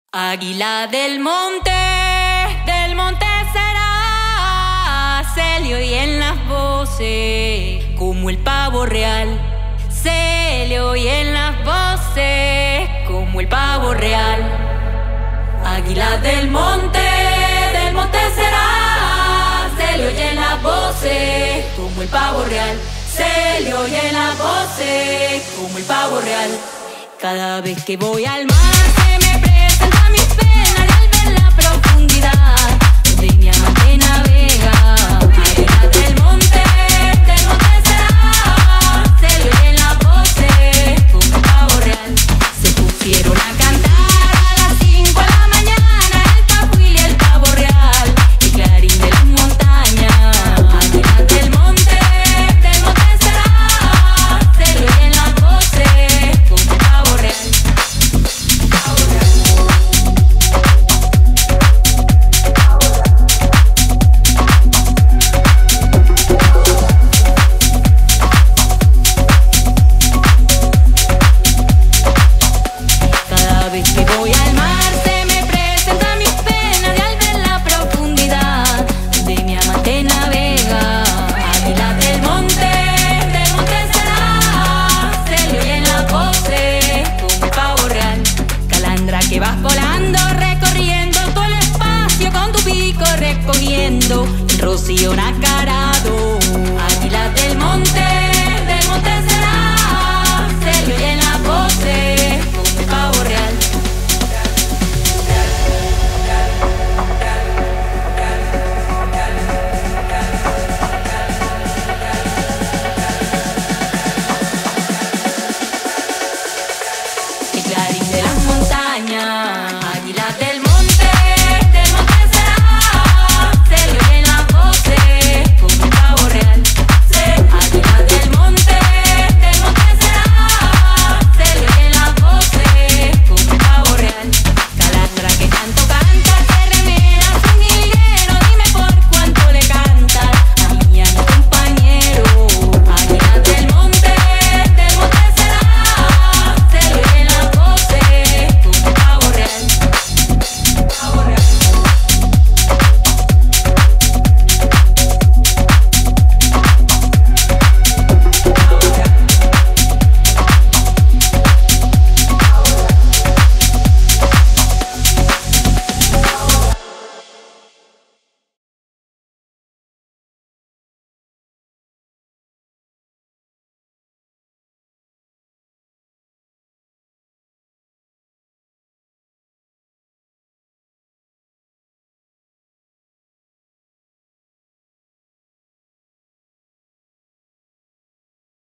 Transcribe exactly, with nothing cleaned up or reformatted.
Águila del monte, del monte será, se le oyen las voces como el pavo real. Se le oyen las voces como el pavo real. Águila del monte, del monte será, se le oyen las voces como el pavo real. Se le oyen las voces como el pavo real. Cada vez que voy al mar se me presenta mis penas y al ver la profundidad donde mi amante navega. Águila del monte, del monte será, se le oyen las voces como el pavo real. Se pusieron a cantar a las cinco de la mañana el cajuil y el pavo real, el clarín de las montañas. Águila del monte, del monte será, se le oyen las voces como el pavo real. Cada vez que voy al mar se me presentan mis penas y al ver la profundidad donde mi amante navega. Águila del monte, del monte será, se le oyen las voces como el pavo real. Calandra que vas volando, recorriendo todo el espacio con tu pico recogiendo el rocío nacarado. Águila del monte,